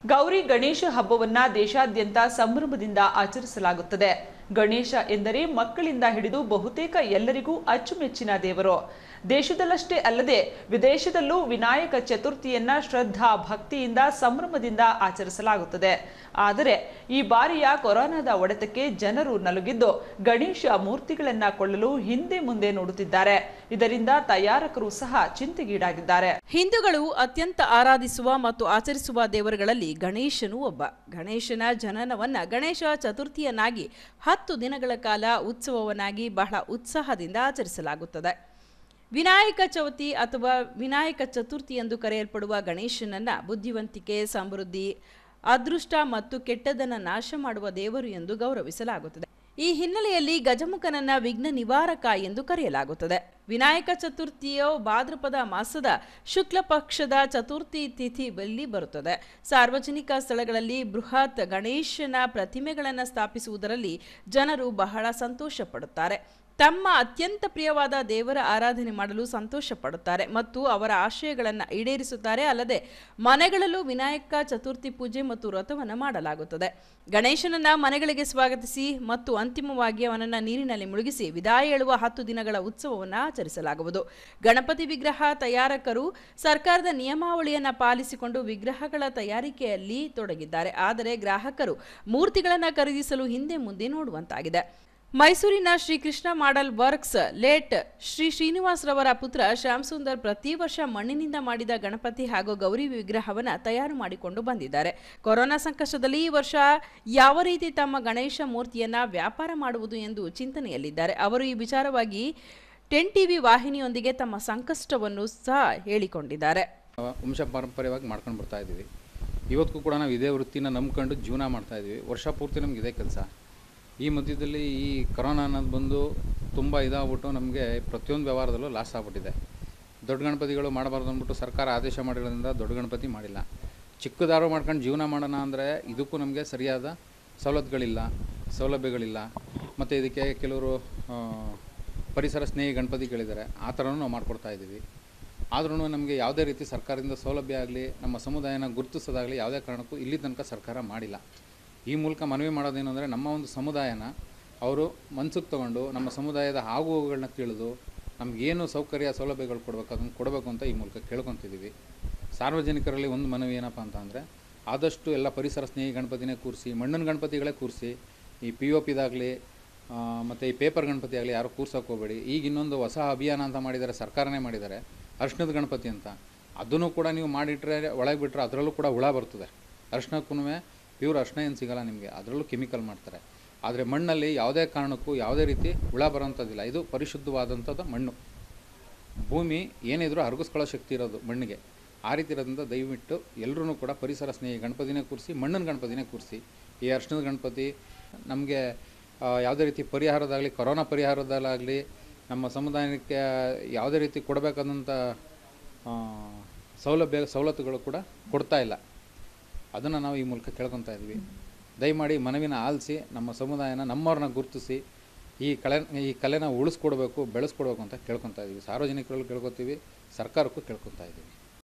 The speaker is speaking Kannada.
ಗೌರಿ ಗಣೇಶ ಹಬ್ಬವನ್ನ ದೇಶಾದ್ಯಂತ ಸಂಭ್ರಮದಿಂದ ಆಚರಿಸಲಾಗುತ್ತದೆ. ಗಣೇಶ ಎಂದರೆ ಮಕ್ಕಳಿಂದ ಹಿಡಿದು ಬಹುತೇಕ ಎಲ್ಲರಿಗೂ ಅಚ್ಚುಮೆಚ್ಚಿನ ದೇವರು. ದೇಶದಲ್ಲಷ್ಟೇ ಅಲ್ಲದೆ ವಿದೇಶದಲ್ಲೂ ವಿನಾಯಕ ಚತುರ್ಥಿಯನ್ನ ಶ್ರದ್ಧಾ ಭಕ್ತಿಯಿಂದ ಸಂಭ್ರಮದಿಂದ ಆಚರಿಸಲಾಗುತ್ತದೆ. ಆದರೆ ಈ ಬಾರಿಯ ಕೊರೋನಾದ ಹೊಡೆತಕ್ಕೆ ಜನರು ನಲುಗಿದ್ದು ಗಣೇಶ ಮೂರ್ತಿಗಳನ್ನ ಕೊಳ್ಳಲು ಹಿಂದೆ ಮುಂದೆ ನೋಡುತ್ತಿದ್ದಾರೆ. ಇದರಿಂದ ತಯಾರಕರು ಸಹ ಚಿಂತೆಗೀಡಾಗಿದ್ದಾರೆ. ಹಿಂದೂಗಳು ಅತ್ಯಂತ ಆರಾಧಿಸುವ ಮತ್ತು ಆಚರಿಸುವ ದೇವರುಗಳಲ್ಲಿ ಗಣೇಶನು ಒಬ್ಬ. ಗಣೇಶನ ಜನನವನ್ನ ಗಣೇಶ ಚತುರ್ಥಿಯನ್ನಾಗಿ 10 ದಿನಗಳ ಕಾಲ ಉತ್ಸವವನ್ನಾಗಿ ಬಹಳ ಉತ್ಸಾಹದಿಂದ ಆಚರಿಸಲಾಗುತ್ತದೆ. ವಿನಾಯಕ ಚೌತಿ ಅಥವಾ ವಿನಾಯಕ ಚತುರ್ಥಿ ಎಂದು ಕರೆಯಲ್ಪಡುವ ಗಣೇಶನನ್ನ ಬುದ್ಧಿವಂತಿಕೆ, ಸಮೃದ್ಧಿ, ಅದೃಷ್ಟ ಮತ್ತು ಕೆಟ್ಟದನ್ನು ನಾಶ ಮಾಡುವ ದೇವರು ಎಂದು ಗೌರವಿಸಲಾಗುತ್ತದೆ. ಈ ಹಿನ್ನೆಲೆಯಲ್ಲಿ ಗಜಮುಖನನ್ನ ವಿಘ್ನ ನಿವಾರಕ ಎಂದು ಕರೆಯಲಾಗುತ್ತದೆ. ವಿನಾಯಕ ಚತುರ್ಥಿಯು ಭಾದ್ರಪದ ಮಾಸದ ಶುಕ್ಲ ಪಕ್ಷದ ಚತುರ್ಥಿ ತಿಥಿ ಬಳಿ ಬರುತ್ತದೆ. ಸಾರ್ವಜನಿಕ ಸ್ಥಳಗಳಲ್ಲಿ ಬೃಹತ್ ಗಣೇಶನ ಪ್ರತಿಮೆಗಳನ್ನು ಸ್ಥಾಪಿಸುವುದರಲ್ಲಿ ಜನರು ಬಹಳ ಸಂತೋಷ ಪಡುತ್ತಾರೆ. ತಮ್ಮ ಅತ್ಯಂತ ಪ್ರಿಯವಾದ ದೇವರ ಆರಾಧನೆ ಮಾಡಲು ಸಂತೋಷ ಪಡುತ್ತಾರೆ ಮತ್ತು ಅವರ ಆಶಯಗಳನ್ನು ಈಡೇರಿಸುತ್ತಾರೆ. ಅಲ್ಲದೆ ಮನೆಗಳಲ್ಲೂ ವಿನಾಯಕ ಚತುರ್ಥಿ ಪೂಜೆ ಮತ್ತು ವ್ರತವನ್ನು ಮಾಡಲಾಗುತ್ತದೆ. ಗಣೇಶನನ್ನ ಮನೆಗಳಿಗೆ ಸ್ವಾಗತಿಸಿ ಮತ್ತು ಅಂತಿಮವಾಗಿ ಅವನನ್ನು ನೀರಿನಲ್ಲಿ ಮುಳುಗಿಸಿ ವಿದಾಯ ಹೇಳುವ 10 ದಿನಗಳ ಉತ್ಸವವನ್ನು ಆಚರಿಸಲಾಗುವುದು. ಗಣಪತಿ ವಿಗ್ರಹ ತಯಾರಕರು ಸರ್ಕಾರದ ನಿಯಮಾವಳಿಯನ್ನು ಪಾಲಿಸಿಕೊಂಡು ವಿಗ್ರಹಗಳ ತಯಾರಿಕೆಯಲ್ಲಿ ತೊಡಗಿದ್ದಾರೆ. ಆದರೆ ಗ್ರಾಹಕರು ಮೂರ್ತಿಗಳನ್ನು ಖರೀದಿಸಲು ಹಿಂದೆ ಮುಂದೆ ನೋಡುವಂತಾಗಿದೆ. ಮೈಸೂರಿನ Shrikrishna model works late Shri Srinivas ರವರ ಪುತ್ರ ಶ್ಯಾಮ್ ಸುಂದರ್ ಪ್ರತಿ ವರ್ಷ ಮಣ್ಣಿನಿಂದ ಮಾಡಿದ ಗಣಪತಿ ಹಾಗೂ ಗೌರಿ ವಿಗ್ರಹವನ್ನು ತಯಾರು ಮಾಡಿಕೊಂಡು ಬಂದಿದ್ದಾರೆ. ಕೊರೋನಾ ಸಂಕಷ್ಟದಲ್ಲಿ ಈ ವರ್ಷ ಯಾವ ರೀತಿ ತಮ್ಮ ಗಣೇಶ ಮೂರ್ತಿಯನ್ನ ವ್ಯಾಪಾರ ಮಾಡುವುದು ಎಂದು ಚಿಂತನೆಯಲ್ಲಿದ್ದಾರೆ. ಅವರು ಈ ವಿಚಾರವಾಗಿ 10 ಟಿವಿ ವಾಹಿನಿಯೊಂದಿಗೆ ತಮ್ಮ ಸಂಕಷ್ಟವನ್ನು ಸಹ ಹೇಳಿಕೊಂಡಿದ್ದಾರೆ. ವಂಶ ಪಾರಂಪರ್ಯವಾಗಿ ಮಾಡ್ಕೊಂಡು ಬರ್ತಾ ಇದ್ದೀವಿ. ಇವತ್ತಿಗೂ ಕೂಡ ನಾವು ಇದೇ ವೃತ್ತಿನ ನಂಬ್ಕೊಂಡು ಜೀವನ ಮಾಡ್ತಾ ಇದ್ದೀವಿ. ವರ್ಷ ಪೂರ್ತಿ ನಮ್ಗೆ ಇದೇ ಕೆಲಸ. ಈ ಮಧ್ಯದಲ್ಲಿ ಈ ಕೊರೋನಾ ಅನ್ನೋದು ಬಂದು ತುಂಬ ಇದಾಗ್ಬಿಟ್ಟು ನಮಗೆ ಪ್ರತಿಯೊಂದು ವ್ಯವಹಾರದಲ್ಲೂ ಲಾಸ್ ಆಗ್ಬಿಟ್ಟಿದೆ. ದೊಡ್ಡ ಗಣಪತಿಗಳು ಮಾಡಬಾರ್ದು ಅಂದ್ಬಿಟ್ಟು ಸರ್ಕಾರ ಆದೇಶ ಮಾಡಿರೋದ್ರಿಂದ ದೊಡ್ಡ ಗಣಪತಿ ಮಾಡಿಲ್ಲ. ಚಿಕ್ಕದಾರು ಮಾಡ್ಕೊಂಡು ಜೀವನ ಮಾಡೋಣ ಅಂದರೆ ಇದಕ್ಕೂ ನಮಗೆ ಸರಿಯಾದ ಸೌಲಭ್ಯಗಳಿಲ್ಲ. ಮತ್ತು ಇದಕ್ಕೆ ಕೆಲವರು ಪರಿಸರ ಸ್ನೇಹಿ ಗಣಪತಿಗಳಿದ್ದಾರೆ. ಆ ಥರನೂ ನಾವು ಮಾಡಿಕೊಡ್ತಾ ಇದ್ದೀವಿ. ಆದ್ರೂ ನಮಗೆ ಯಾವುದೇ ರೀತಿ ಸರ್ಕಾರದಿಂದ ಸೌಲಭ್ಯ ಆಗಲಿ, ನಮ್ಮ ಸಮುದಾಯನ ಗುರುತಿಸೋದಾಗಲಿ ಯಾವುದೇ ಕಾರಣಕ್ಕೂ ಇಲ್ಲಿ ತನಕ ಸರ್ಕಾರ ಮಾಡಿಲ್ಲ. ಈ ಮೂಲಕ ಮನವಿ ಮಾಡೋದೇನು ಅಂದರೆ, ನಮ್ಮ ಒಂದು ಸಮುದಾಯನ ಅವರು ಮನ್ಸಿಗೆ ತೊಗೊಂಡು ನಮ್ಮ ಸಮುದಾಯದ ಆಗುವುಗಳನ್ನ ತಿಳಿದು ನಮಗೇನು ಸೌಕರ್ಯ ಸೌಲಭ್ಯಗಳು ಕೊಡಬೇಕು ಅದನ್ನು ಕೊಡಬೇಕು ಅಂತ ಈ ಮೂಲಕ ಕೇಳ್ಕೊತಿದ್ದೀವಿ. ಸಾರ್ವಜನಿಕರಲ್ಲಿ ಒಂದು ಮನವಿ ಏನಪ್ಪ ಅಂತ ಅಂದರೆ, ಆದಷ್ಟು ಎಲ್ಲ ಪರಿಸರ ಸ್ನೇಹಿ ಗಣಪತಿನೇ ಕೂರಿಸಿ, ಮಣ್ಣಿನ ಗಣಪತಿಗಳೇ ಕೂರಿಸಿ. ಈ POPದಾಗಲಿ ಮತ್ತು ಈ ಪೇಪರ್ ಗಣಪತಿ ಆಗಲಿ ಯಾರು ಕೂರ್ಸೋಕೆ ಹೋಗಬೇಡಿ. ಈಗ ಇನ್ನೊಂದು ಹೊಸ ಅಭಿಯಾನ ಅಂತ ಮಾಡಿದ್ದಾರೆ, ಸರ್ಕಾರನೇ ಮಾಡಿದ್ದಾರೆ, ಅರ್ಶಿಣದ ಗಣಪತಿ ಅಂತ. ಅದನ್ನು ಕೂಡ ನೀವು ಮಾಡಿಟ್ರೆ ಒಳಗೆ ಬಿಟ್ಟರೆ ಅದರಲ್ಲೂ ಕೂಡ ಹುಳ ಬರ್ತದೆ. ಅರ್ಶಿಣಕ್ಕೂ ಪ್ಯೂರ್ ಅರ್ಶಿಣ ಏನು ಸಿಗೋಲ್ಲ ನಿಮಗೆ, ಅದರಲ್ಲೂ ಕೆಮಿಕಲ್ ಮಾಡ್ತಾರೆ. ಆದರೆ ಮಣ್ಣಲ್ಲಿ ಯಾವುದೇ ಕಾರಣಕ್ಕೂ ಯಾವುದೇ ರೀತಿ ಹುಳ ಬರೋಂಥದ್ದಿಲ್ಲ. ಇದು ಪರಿಶುದ್ಧವಾದಂಥದ್ದು ಮಣ್ಣು. ಭೂಮಿ ಏನಿದ್ರೂ ಹರಗಿಸ್ಕೊಳ್ಳೋ ಶಕ್ತಿ ಇರೋದು ಮಣ್ಣಿಗೆ. ಆ ರೀತಿ ಇರೋದ್ರಿಂದ ದಯವಿಟ್ಟು ಎಲ್ಲರೂ ಕೂಡ ಪರಿಸರ ಸ್ನೇಹಿ ಗಣಪತಿನೇ ಕೂರಿಸಿ, ಮಣ್ಣಿನ ಗಣಪತಿನೇ ಕೂರಿಸಿ. ಈ ಅರ್ಶಿಣದ ಗಣಪತಿ ನಮಗೆ ಯಾವುದೇ ರೀತಿ ಪರಿಹಾರದಾಗಲಿ, ಕೊರೋನಾ ಪರಿಹಾರದಲ್ಲಾಗಲಿ ನಮ್ಮ ಸಮುದಾಯಕ್ಕೆ ಯಾವುದೇ ರೀತಿ ಕೊಡಬೇಕಾದಂಥ ಸವಲತ್ತುಗಳು ಕೂಡ ಕೊಡ್ತಾ ಇಲ್ಲ. ಅದನ್ನು ನಾವು ಈ ಮೂಲಕ ಕೇಳ್ಕೊತಾ ಇದ್ವಿ. ದಯಮಾಡಿ ಮನವಿನ ಆಲಿಸಿ ನಮ್ಮ ಸಮುದಾಯನ, ನಮ್ಮವ್ರನ್ನ ಗುರುತಿಸಿ ಈ ಕಲೆನ ಉಳಿಸ್ಕೊಡ್ಬೇಕು, ಬೆಳೆಸ್ಕೊಡ್ಬೇಕು ಅಂತ ಕೇಳ್ಕೊತಾ ಇದ್ದೀವಿ. ಸಾರ್ವಜನಿಕರಲ್ಲೂ ಕೇಳ್ಕೊತೀವಿ, ಸರ್ಕಾರಕ್ಕೂ ಕೇಳ್ಕೊತಾ ಇದ್ದೀವಿ.